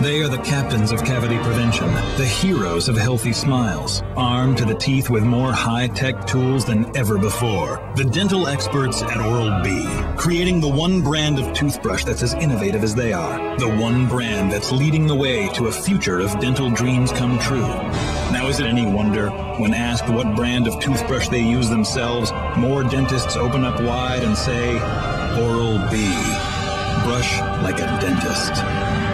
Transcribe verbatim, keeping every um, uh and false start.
They are the captains of cavity prevention, the heroes of healthy smiles, armed to the teeth with more high-tech tools than ever before. The dental experts at Oral-B, creating the one brand of toothbrush that's as innovative as they are. The one brand that's leading the way to a future of dental dreams come true. Now, is it any wonder, when asked what brand of toothbrush they use themselves, more dentists open up wide and say, Oral-B. Brush like a dentist.